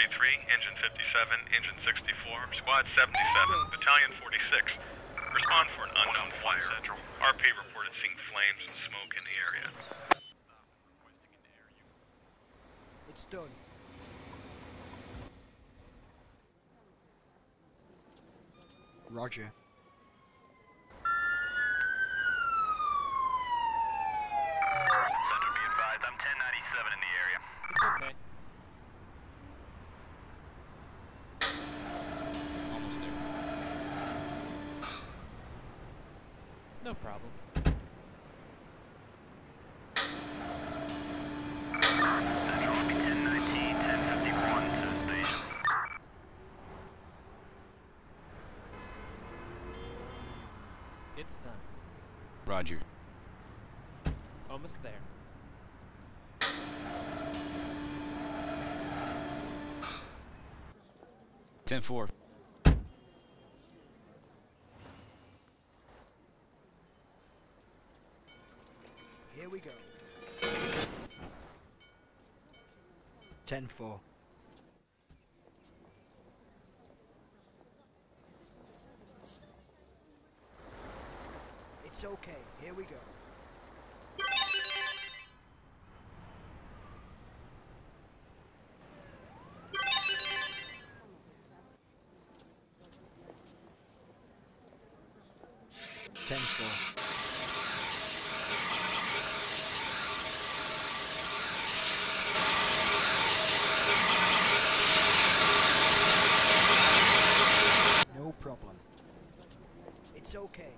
Engine 57, Engine 64, Squad 77, Battalion 46. Respond for an unknown fire. Central. RP reported seeing flames and smoke in the area. It's done. Roger. Central, be advised, I'm 1097 in the area. It's okay. Almost there. No problem. Central, I'll be 1019, 1051 to the station. It's done. Roger. Almost there. Ten four. Here we go. 10-4. It's okay. Here we go. No problem. It's okay.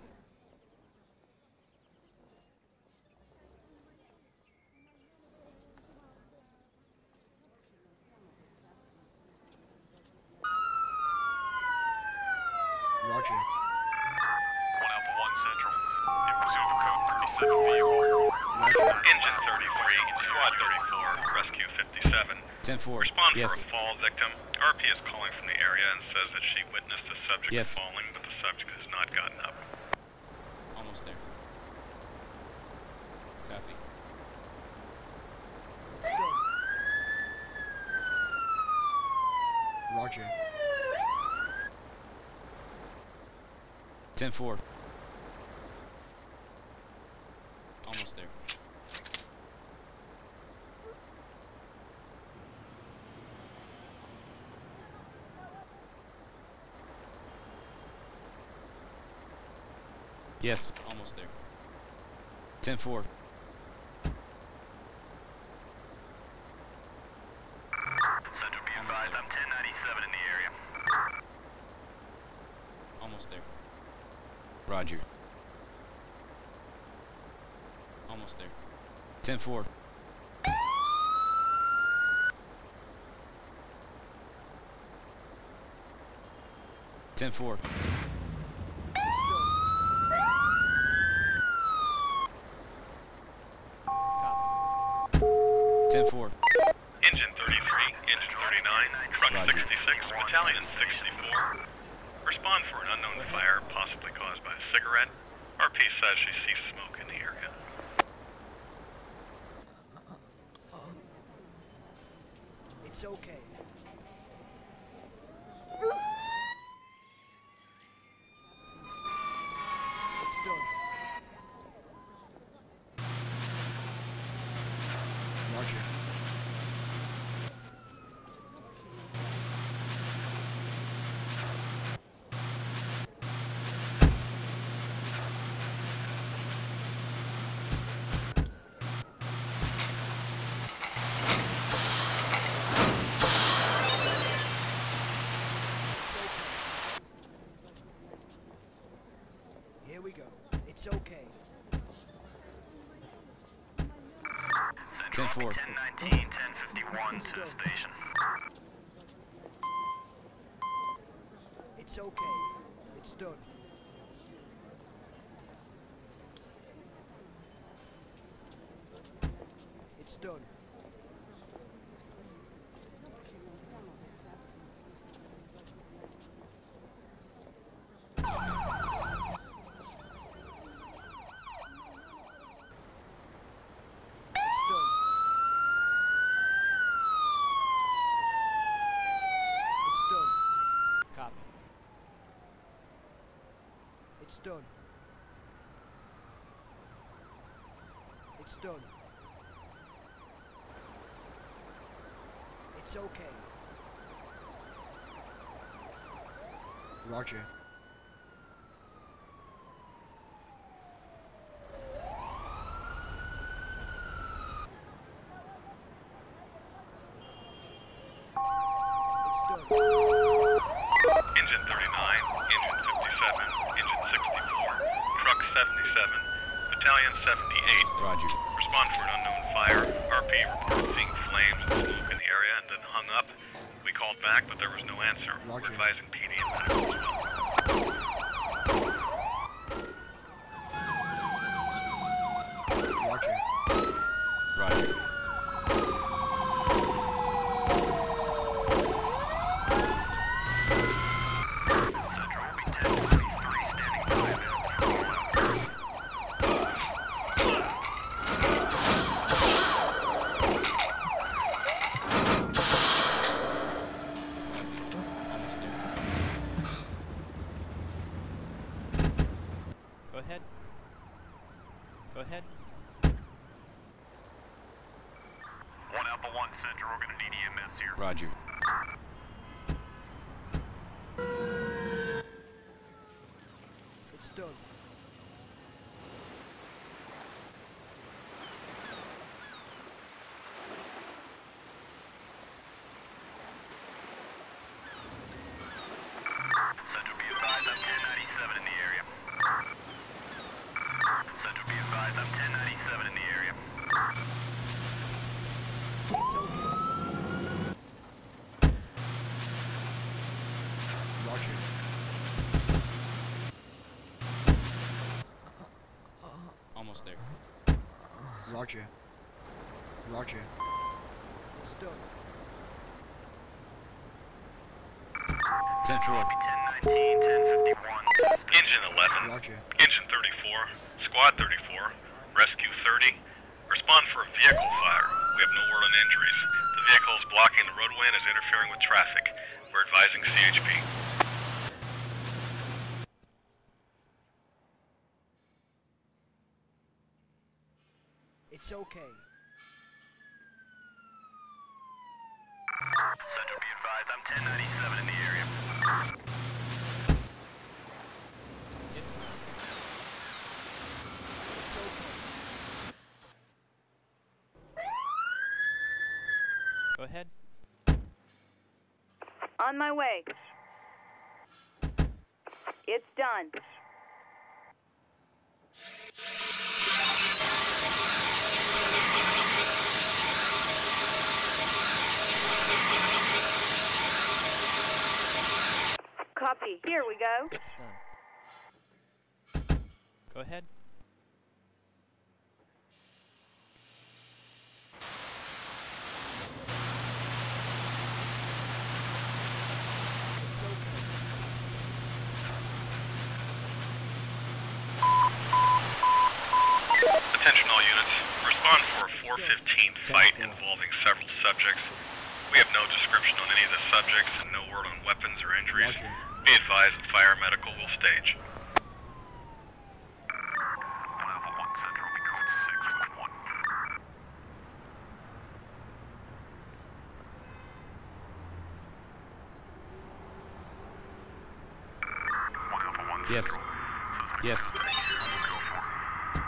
Roger. 1 Alpha 1 Central. In pursuit of a code 37 vehicle. Engine 33, Squad 34, Rescue 57. 10-4. Respond Yes. for a fall victim. RP is calling from the area and says that she witnessed the subject Yes. falling, but the subject has not gotten up. Almost there. Copy. It's done. Roger. 10-4. Almost there. Yes, almost there. 10-4. Central, be advised, I'm 1097 in the area. Almost there. Roger. Almost there. 10-4. Ten four. It's done. Copy. 10-4. Engine 33, Engine 39, Truck Roger. 66, Battalion 64. Respond for an unknown fire, possibly caused by a cigarette. RP says she sees smoke in the area. It's okay. It's done. Roger. Here we go. It's okay. Central, 10-4. 1019, 1051 to the station. It's okay. It's done. It's done. It's done. It's done. It's done. It's okay. Roger. It's done. Engine 39, Engine 57, Engine 64, Truck 77, Battalion 78. Roger. Respond for an unknown fire. RP reported seeing flames and smoke in the area and then hung up. We called back, but there was no answer. Roger. We're advising PD and medical as well. Roger. Roger. Central will be 1023 standing by. Almost there. Go ahead. Go ahead. 1 Alpha 1 Central, we're gonna need EMS here. Roger. It's done. Central be advised, I'm 1097 in the area. Central be advised, I'm 1097 in the area. It's okay. Roger. Almost there. Roger. Roger. It's done. 10-4. Be 1019, 1051 to the station. Engine 11, Roger. Engine 34, Squad 34, Rescue 30. Respond for a vehicle fire. We have no word on injuries. The vehicle is blocking the roadway and is interfering with traffic. We're advising CHP. It's okay. Central be advised, I'm 1097 in the area. It's done. It's okay. Go ahead. On my way. It's done. Copy. Here we go. It's done. Go ahead. It's okay. Attention all units. Respond for a 415 fight involving several subjects. We have no description on any of the subjects and no word on weapons or injuries. Roger. Be advised that fire medical will stage. 1 Alpha 1 Central, be code 6 with 1. 1 Alpha 1 Yes. Central. Yes. Go for it.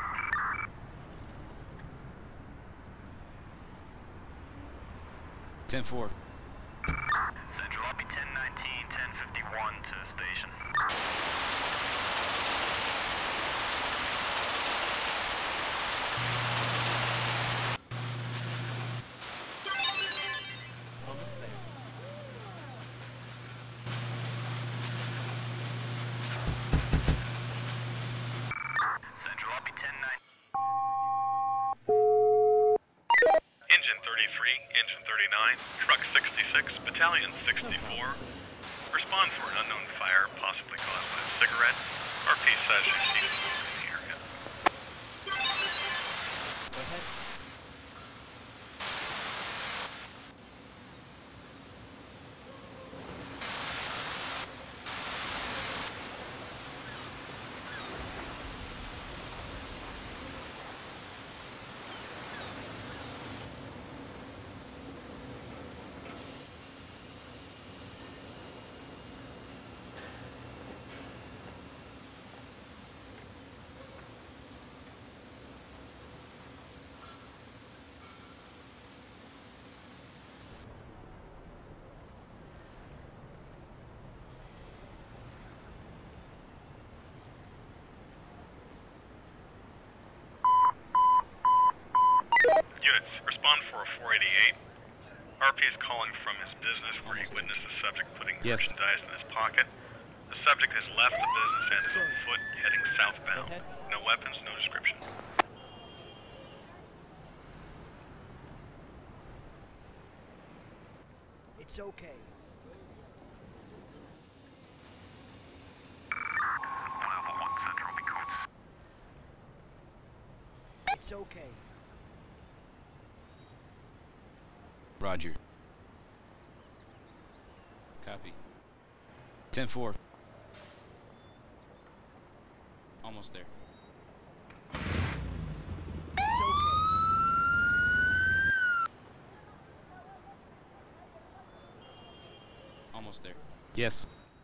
Ten four. Central, I'll be 1019, 1051 to station. Almost there. Central, I'll be 1019. Engine 33, Engine 39, Truck 66, Battalion 64. Respond for an unknown fire, possibly caused by a cigarette. RP says you see smoke in the area. Go ahead. RP is calling from his business where he Almost witnessed the subject putting Yes. merchandise in his pocket. The subject has left the business and is on foot heading southbound. Go ahead. No weapons, no description. It's okay. 1 Alpha 1 Central, be codes. It's okay. Roger. Copy. 10-4. Almost there. It's okay. Almost there. Yes.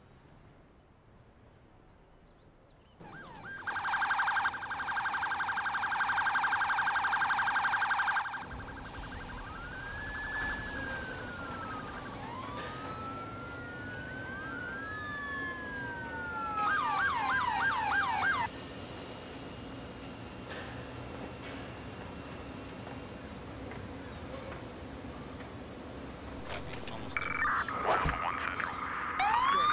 Copy. Almost there. 1 Alpha 1 Central. It's good.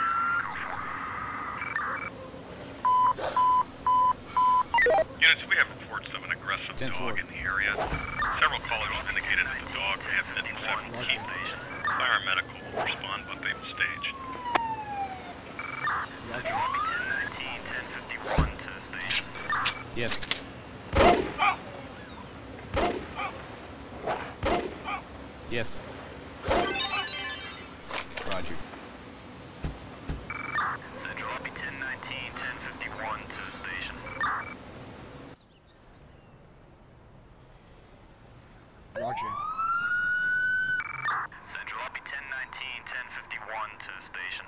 Units, we have reports of an aggressive 10-4. dog in the area. Several callers have indicated that the dog may have bitten several key stations. Fire and medical will respond, but they will stage. Central, RP 1019, 1051 to station. Yes. Yes. Roger. Central, RP 1019, 1051 to station. Roger. Central, RP 1019, 1051 to station.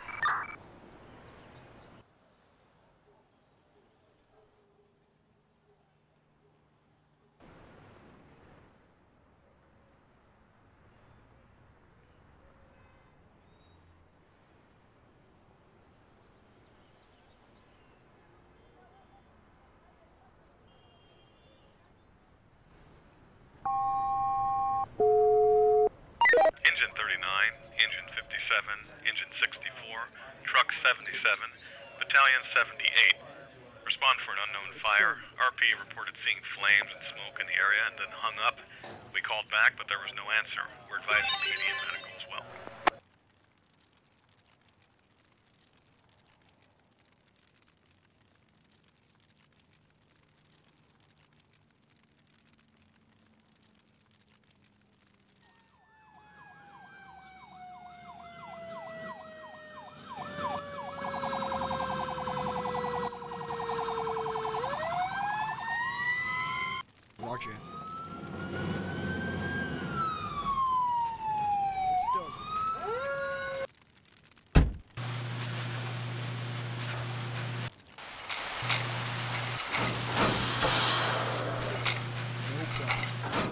Engine 39, Engine 57, Engine 64, Truck 77, Battalion 78. Respond for an unknown fire. RP reported seeing flames and smoke in the area and then hung up. We called back, but there was no answer. We're advising PD and medical as well. Roger. It's done. No problem.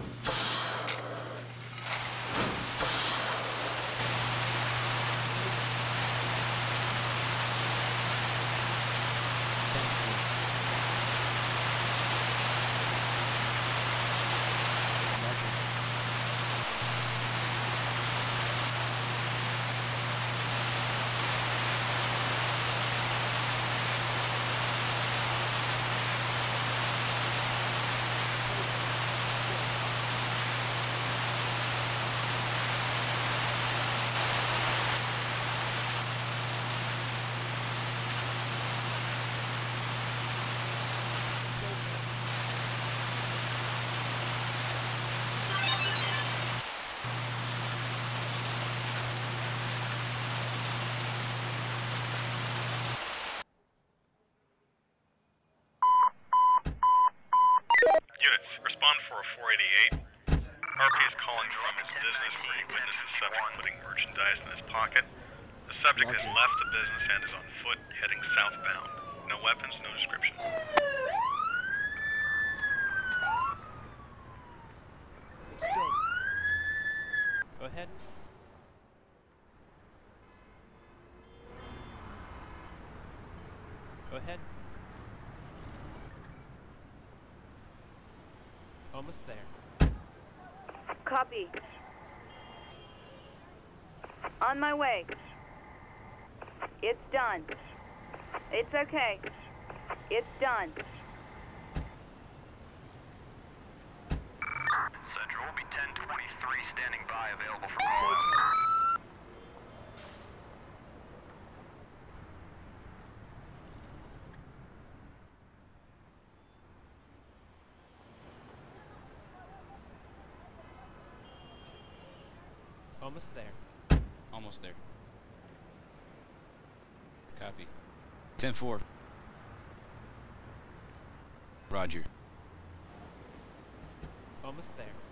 It's okay. Units, respond for a 488. RP is calling from his business where he witnessed the subject putting merchandise in his pocket. The subject has Roger. left the business and is on foot heading southbound. No weapons, no description. It's done. Go ahead. Go ahead. Almost there. Copy. On my way. It's done. It's okay. It's done. Central will be 1023 standing by, available for It's call. okay. Almost there. Almost there. Copy. 10-4. Roger. Almost there.